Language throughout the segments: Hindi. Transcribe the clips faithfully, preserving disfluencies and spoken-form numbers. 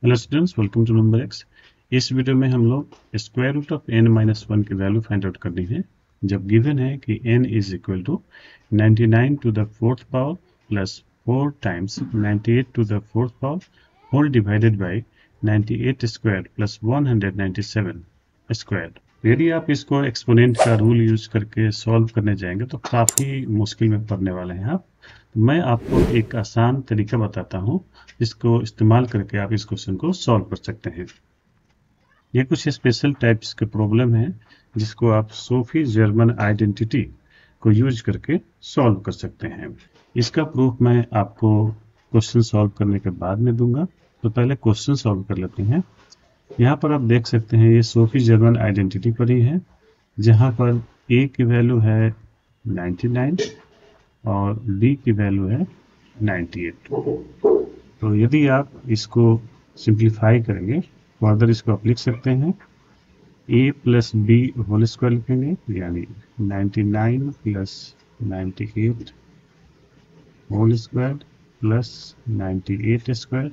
Hello students, welcome to number X. इस वीडियो में हम लोग square root of N minus one की वैल्यू फाइंड आउट करनी है जब गिवन है कि n is equal to ninety nine to the fourth power plus four times ninety eight to the fourth power whole divided by ninety eight square plus one hundred ninety seven square. यदि आप इसको एक्सपोनेंट का रूल यूज करके सॉल्व करने जाएंगे तो काफ़ी मुश्किल में पड़ने वाले हैं आप। मैं आपको एक आसान तरीका बताता हूं जिसको इस्तेमाल करके आप इस क्वेश्चन को सॉल्व कर सकते हैं। ये कुछ स्पेशल टाइप्स के प्रॉब्लम हैं जिसको आप सोफी जर्मन आइडेंटिटी को यूज करके सॉल्व कर सकते हैं। इसका प्रूफ मैं आपको क्वेश्चन सॉल्व करने के बाद में दूंगा, तो पहले क्वेश्चन सॉल्व कर लेते हैं। यहाँ पर आप देख सकते हैं ये सोफी जर्मन आइडेंटिटी पर ही है, जहाँ पर a की वैल्यू है नाइन्टी नाइन और b की वैल्यू है नाइन्टी एट। तो यदि आप इसको सिंप्लीफाई करेंगे फर्दर इसको आप लिख सकते हैं a plus B whole square लिखेंगे, यानी ninety nine plus ninety eight whole square plus ninety eight square.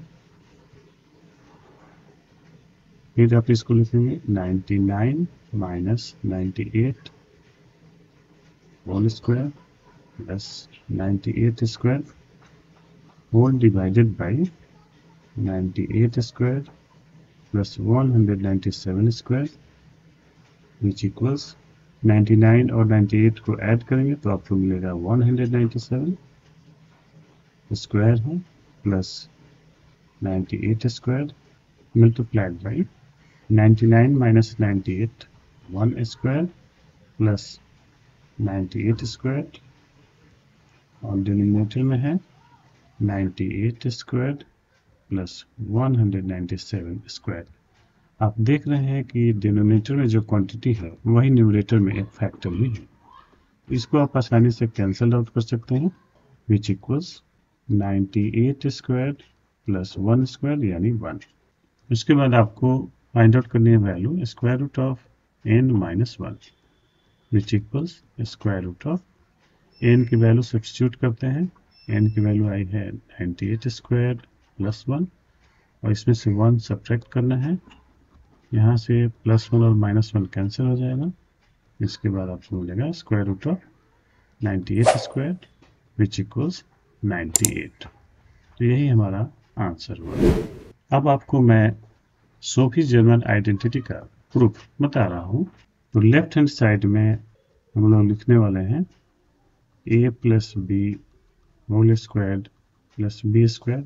फिर आप इसको लिखेंगे ninety nine minus ninety eight whole square plus ninety eight square whole divided by ninety eight square plus one hundred ninety seven square which equals ninety nine और नाइन्टी एट को ऐड करेंगे तो आपको मिलेगा one hundred ninety seven square है plus ninety eight square multiplied by ninety nine minus ninety eight one square plus ninety eight square और डिनोमिनेटर में है ninety eight square plus one hundred ninety seven square. आप देख रहे हैं कि डिनोमिनेटर में जो क्वांटिटी है वही न्यूमरेटर में एक फैक्टर में है। इसको आप आसानी से कैंसल आउट कर सकते हैं which equals ninety eight square plus one square यानी वन। उसके बाद आपको फाइंड आउट करनी है value square root of N minus one which equals square root of N की वैल्यू सब्स्टिट्यूट करते हैं। एन की वैल्यू आई है ninety eight square plus one और इसमें से वन सब्ट्रैक्ट करना है। यहाँ से प्लस वन और माइनस वन कैंसिल हो जाएगा। इसके बाद आपको मिलेगा square root of ninety eight square which equals ninety eight. तो यही हमारा आंसर हुआ। अब आपको मैं सोफी जर्मन आइडेंटिटी का प्रूफ बता रहा हूँ। तो लेफ्ट हैंड साइड में हम लोग लिखने वाले हैं a plus B whole square plus B square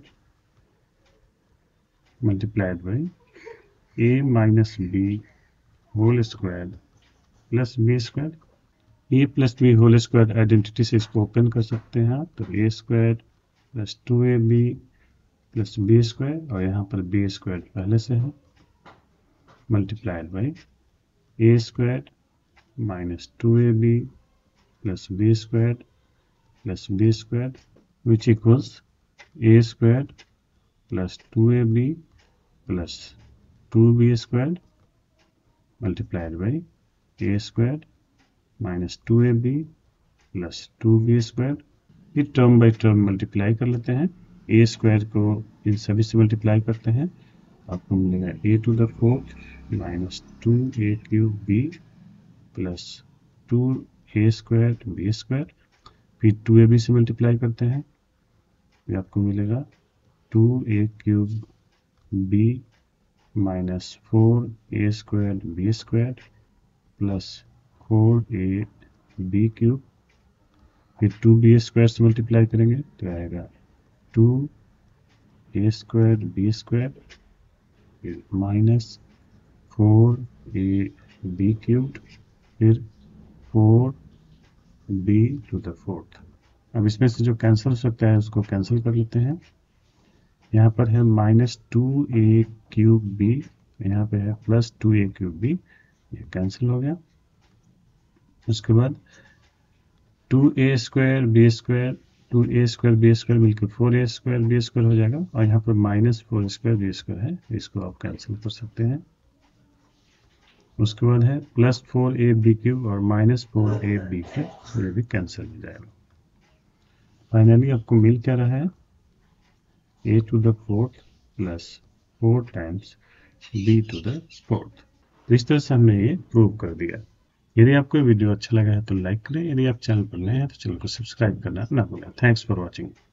multiplied by a minus B whole square plus B square. a plus B whole square identity से इसको ओपन कर सकते हैं आप, तो a square plus two A B plus B square और यहाँ पर बी स्क्वायर पहले से है multiplied by A square minus two A B plus B square plus B square which equals A square plus two A B plus two B square multiplied by A square minus two A B plus two B square. ये टर्म बाई टर्म मल्टीप्लाई कर लेते हैं। ए स्क्वायर को इन सभी से मल्टीप्लाई करते हैं, आपको मिलेगा A to the fourth minus two A cube B plus two A square B square. फिर टू ए बी से मल्टीप्लाई करते हैं, ये आपको मिलेगा two A cube B minus four A square B square plus four A B cube. फिर टू बी स्क्वायर से मल्टीप्लाई करेंगे तो आएगा two A square B square minus four A B cubed फिर four B to the fourth. अब इसमें से जो कैंसिल हो सकता है उसको कैंसिल कर लेते हैं। यहाँ पर है minus two A cube B, यहाँ पे है plus two A cube B, ये कैंसिल हो गया। उसके बाद two A square B square two A square B square मिलकर four A square B square हो जाएगा और यहाँ पर minus four square B square है, इसको आप कैंसिल कर सकते हैं। उसके बाद है plus four A B cube और minus four A B cube, ये भी कैंसिल हो जाएगा। फाइनली आपको मिल क्या रहा है A to the fourth plus four times B to the fourth. तो इस तरह से हमने ये प्रूव कर दिया। यदि आपको वीडियो अच्छा लगा है तो लाइक करें, यदि आप चैनल पर नए हैं तो चैनल को सब्सक्राइब करना ना भूलें। Thanks for watching.